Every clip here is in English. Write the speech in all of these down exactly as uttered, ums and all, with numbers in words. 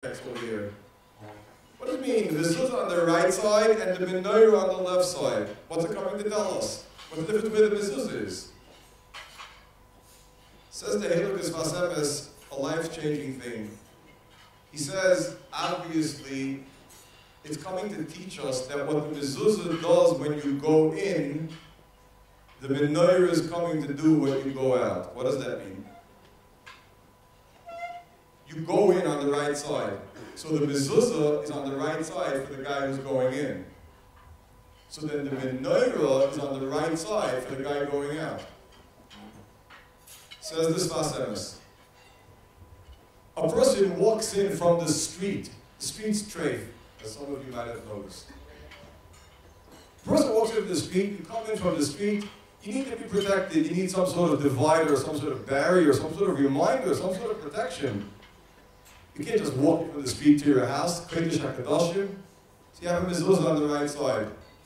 text over here. What does it mean? The mezuzah on the right side and the menorah on the left side. What's it coming to tell us? What's the difference where the mezuzah is? Says the Hatorah Vhaarev, a life-changing thing. He says, obviously, it's coming to teach us that what the mezuzah does when you go in, the menorah is coming to do when you go out. What does that mean? You go in on the right side. So the mezuzah is on the right side for the guy who's going in. So then the menorah is on the right side for the guy going out. Says this Vhaarev. A person walks in from the street. The street's treif, as some of you might have noticed. A person walks into the street, you come in from the street, you need to be protected. You need some sort of divider, some sort of barrier, some sort of reminder, some sort of protection. You can't just walk from the street to your house, Kodesh HaKadoshim. So you have a mezuzah on the right side.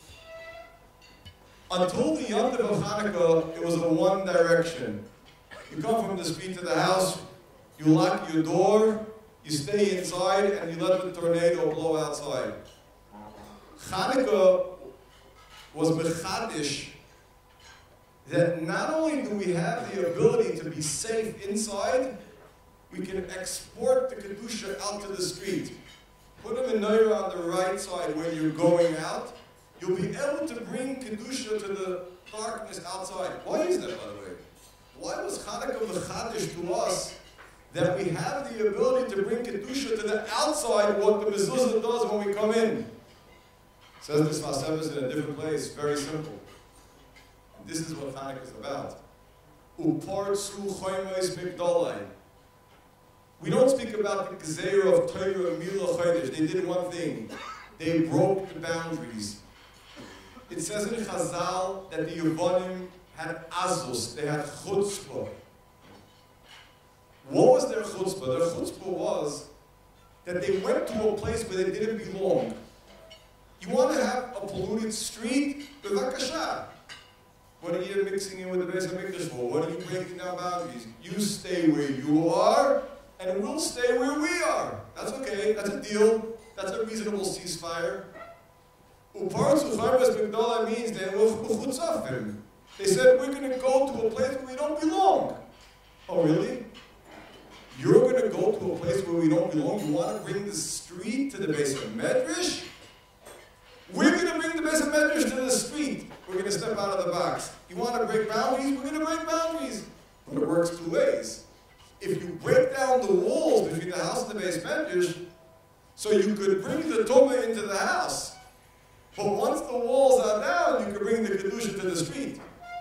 Until the Yom Tov of Hanukkah, it was a one direction. You come from the street to the house, you lock your door, you stay inside, and you let the tornado blow outside. Hanukkah was mechadish that not only do we have the ability to be safe inside, we can export the Kedusha out to the street. Put a menorah on the right side when you're going out. You'll be able to bring Kedusha to the darkness outside. Why is that, by the way? Why was Hanukkah mechadish to us that we have the ability to bring Kedusha to the outside, what the mezuzah does when we come in? Says this Vhaarev in a different place, very simple. And this is what Hanukkah is about. Upartzu choymes migdolai. We don't speak about the Gezeira of Torah and Milah Chodesh. They did one thing. They broke the boundaries. It says in Chazal that the Yevonim had azus, they had chutzpah. What was their chutzpah? Their chutzpah was that they went to a place where they didn't belong. You want to have a polluted street? Bevakasha. What are you mixing in with the Beis HaMikdash for? What are you breaking down boundaries? You stay where you are, and we'll stay where we are. That's okay. That's a deal. That's a reasonable ceasefire. Upartzu choymes migdolai means they were chutzafim. They said, we're going to go to a place where we don't belong. Oh, really? You're going to go to a place where we don't belong? You want to bring the street to the Beis HaMedrash? We're going to bring the Beis HaMedrash to the street. We're going to step out of the box. You want to break boundaries? We're going to break boundaries. But it works two ways. If you break down the walls between the house and the Beis HaMedrash, so you could bring the Tumah into the house. But once the walls are down, you can bring the Kedusha to the street.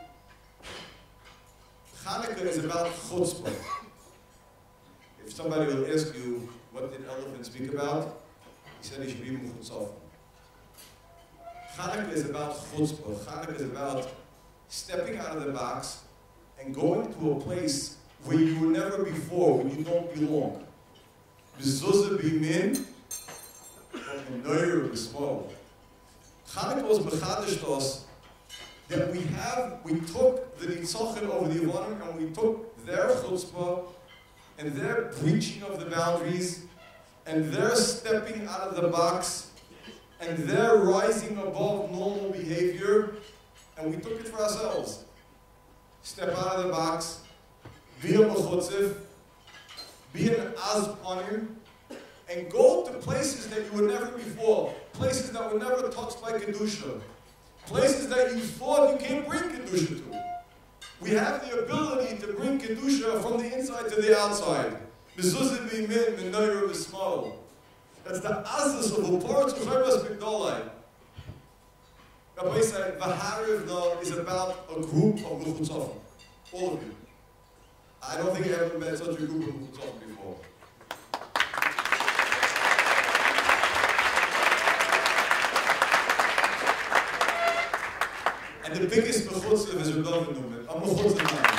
Hanukkah is about chutzpah. If somebody will ask you, what did Elefant speak about? He said he should be chutzpah. Hanukkah is about chutzpah. Hanukkah is about stepping out of the box and going to a place where you were never before, where you don't belong. Mezuzah bimin, menorah b'smol. Hanukkah was mechadish to us that we have, we took the nitzochin over the Yevonim and we took their chutzpah and their breaching of the boundaries and their stepping out of the box and their rising above normal behavior, and we took it for ourselves. Step out of the box, be a mechutziv, be an azpanim, and go to places that you were never before, places that were never touched by Kedusha, places that you thought you can't bring Kedusha to. We have the ability to bring Kedusha from the inside to the outside. Mezuzah bimin, menorah b'smol. That's the azus of Upartzu choymes migdolai. Rabbi said, Vhaarev is about a group of mechutzafim. All of you. I don't think I ever met such a group of mechutzafim before. And the biggest mechutzav is Rabbi Newman. I'm mechutzav now.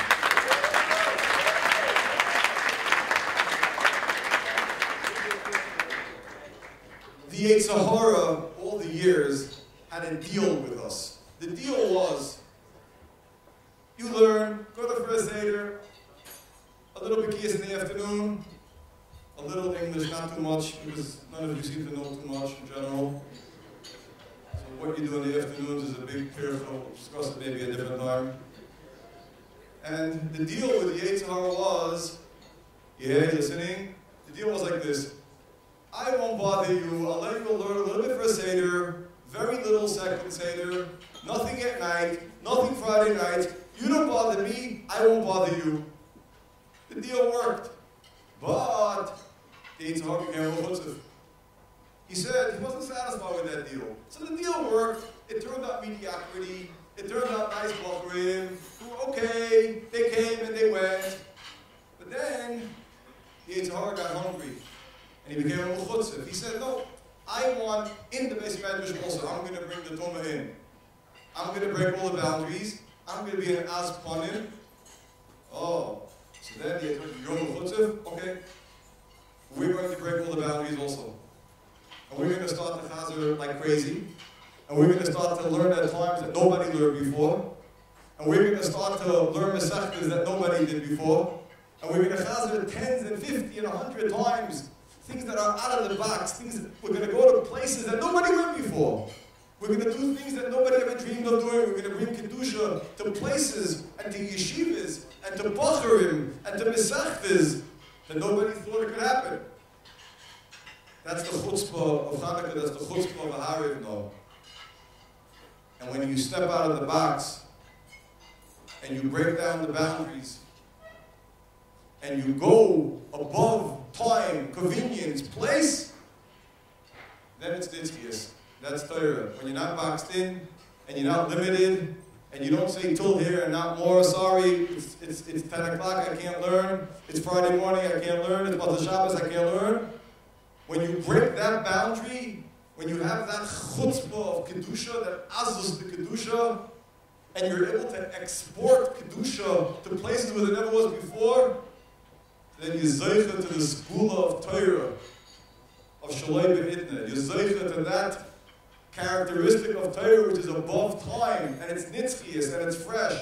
The Hatorah, all the years, had a deal with us. The deal was, you learn, go to first Seder, a little bit kias in the afternoon, a little English, not too much, because none of you seem to know too much in general. So what you do in the afternoons is a big pair, so we'll discuss it maybe a different time. And the deal with the Hatorah was, yeah, listening? The deal was like this. I won't bother you, I'll let you learn a little bit for a Seder, very little second Seder, nothing at night, nothing Friday night. You don't bother me, I won't bother you. The deal worked. But the Hatorah became a chutz. He said he wasn't satisfied with that deal. So the deal worked. It turned out mediocrity. It turned out nice Vhaarev who were okay. They came and they went. But then the Hatorah got hungry. And he became a chutz. He said, no, I want in the basic medrash also, I'm going to bring the Tumah in. I'm going to break all the boundaries. I'm going to be an aspanim. Oh. So then the Hatorah, you're a chutz? Okay. We're going to break all the boundaries also. And we're going to start the chazer like crazy. And we're going to start to learn at times that nobody learned before. And we're going to start to learn mesachtas that nobody did before. And we're going to chazer tens and fifty and a hundred times. Things that are out of the box. Things that we're going to go to places that nobody went before. We're going to do things that nobody ever dreamed of doing. We're going to bring kedusha to places and to yeshivas and to bacharim and to mesachtas that nobody thought it could happen. That's the chutzpah of Hanukkah, that's the chutzpah of Vhaarev now. And when you step out of the box, and you break down the boundaries, and you go above time, convenience, place, then it's nitzchias. That's Torah. When you're not boxed in, and you're not limited, and you don't say till here and not more, sorry, it's, it's, it's ten o'clock, I can't learn. It's Friday morning, I can't learn. It's Motzei Shabbos, I can't learn. When you break that boundary, when you have that chutzpah of kedusha, that azus the kedusha, and you're able to export kedusha to places where there never was before, then you're zeicha to the skula of Torah, of shalai b'hitna. You're zeicha to that characteristic of Torah which is above time, and it's nitzchias, and it's fresh.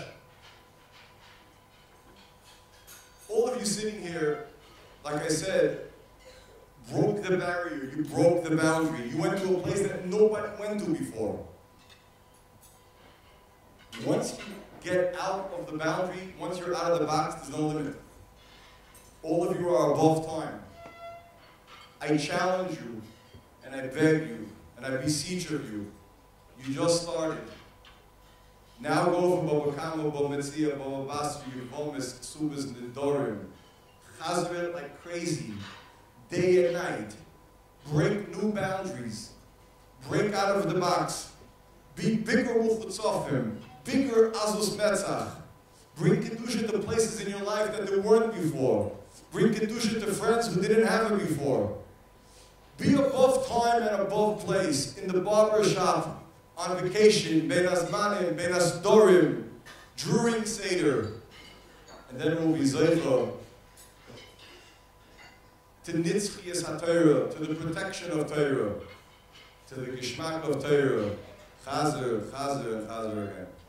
All of you sitting here, like I said, broke the barrier, you broke the boundary. You went to a place that nobody went to before. Once you get out of the boundary, once you're out of the box, there's no limit. All of you are above time. I challenge you, and I beg you, and I beseech of you. You just started. Now go from Baba Kama, Baba Metzia, Baba Basri, Yevomis, Ksubas, Nidorim. Chazer it like crazy. Day and night. Break new boundaries. Break out of the box. Be bigger Uchutzofim. Bigger Azus Metzach. Bring Kedusha to places in your life that there weren't before. Bring Kedusha to friends who didn't have it before. Be above time and above place. In the barber shop, on vacation, Ben Azmanim, Ben Asdorim, during Seder. And then we'll be Zeicha to nitzchias Hatorah, to the protection of Torah, to the geschmack of Torah. Chazer, chazer, and chazer again.